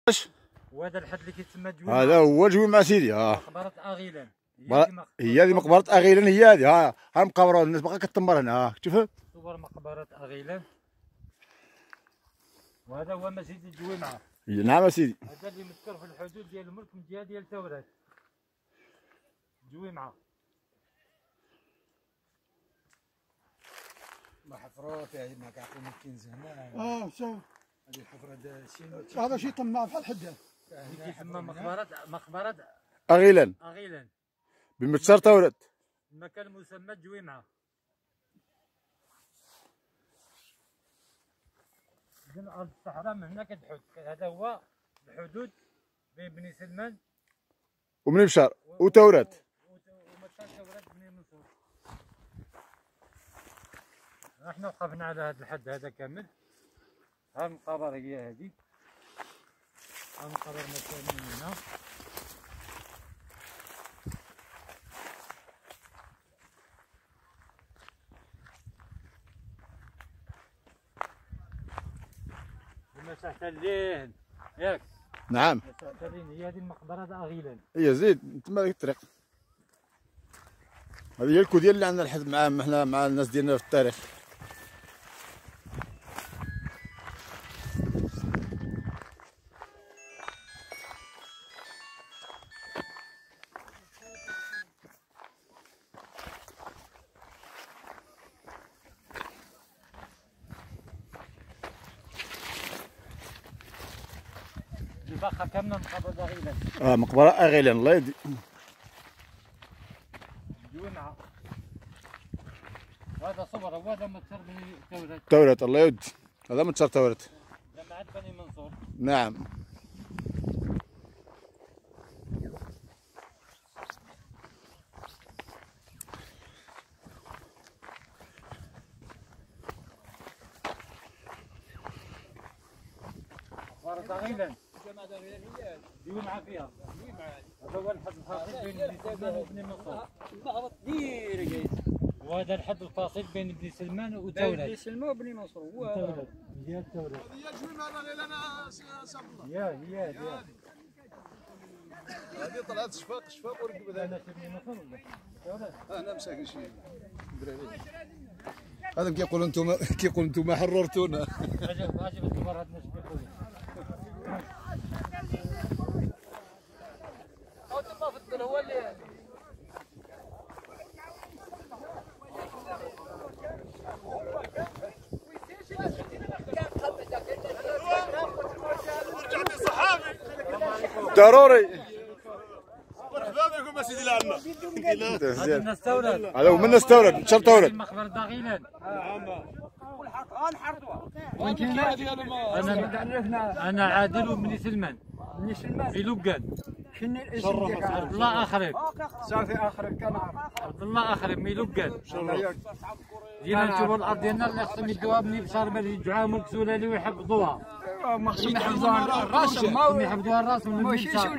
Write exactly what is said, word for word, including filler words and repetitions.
وهذا الحد اللي كيتسمى جويمع. هذا هو جويمع سيدي. ها مقبرة أغيلان. هي هذه مقبرة أغيلان. هي هذه. ها ها المقبرة الناس باقا كتمر هنا. ها شوف صور مقبرة أغيلان. وهذا هو مسجد جويمع. نعم سيدي. هذا اللي مذكر في الحدود ديال الملك من جهة ديال تورات. جويمع. محفرة فيها ما كيعطيو من الكنز هنا. اه شوف هذه الحفرة شي هذا شي طماع بحال حدا. كيتسمى مقبرة مقبرة أغيلان. أغيلان. بمتشار تورات. المكان المسمى جويمع. إذن أرض الصحراء من هنا كتحد. هذا هو الحدود بين بني سلمان وبني بشار وتورات. ومكان تورات بني منصور. احنا وقفنا على هذا الحد هذا كامل. ها المقابر هي هذه. ها المقابر مثلا هنا. مساحة الليل ياك. نعم. مساحة الليل هي هذه المقبرة تاع أغيلان. هي زيد تما ديك الطريق. هذه هي الكوديال اللي عندنا الحد معاهم حنا مع الناس ديالنا في التاريخ. الباقة كاملة مقبرة أغيلان. اه مقبرة أغيلان الله يهدي. جويمع. هذا صور وهذا متشار بني تورات. تورات الله يهدي. هذا متشار تورات. جماعة بني منصور. نعم. مقبرة أغيلان. جويمع فيها. هذا هو الحد الفاصل بين بني سلمان وبني منصور. وهذا الحد الفاصل بين بني سلمان وتورات. بني سلمان وبني منصور هو تورات. هي تورات. هي جويمع انا صاب الله. يا هي هي. هذه طلعت شفاق شفاق وركب هذا. أنا بني منصور ولا؟ تورات. انا مساكن شي هذا كيقولوا انتم كيقولوا انتم حررتونا. عجب عجب الكبار هاد الناس كيقولوا. او تما في الدر هو اللي ضروري. مرحبا بكم اسيدي لعنا. هذا الناس تورات. هذا هو من الناس تورات متشار تورات. مقبرة أغيلان. أنا أنا عادل وبني سلمان. بني سلمان في لقان. شنو الاسم ديالك؟ عبد الله أخرب. صافي اخرك كنعرف. عبد الله أخرب من لقان. جينا نشوفوا الأرض ديالنا اللي خصهم يدوها بني بشار باش يرجعوها ملك سلالي ويحفظوها. ما خصهم يحفظوها الراس. يحفظوها الراس من بني بشار.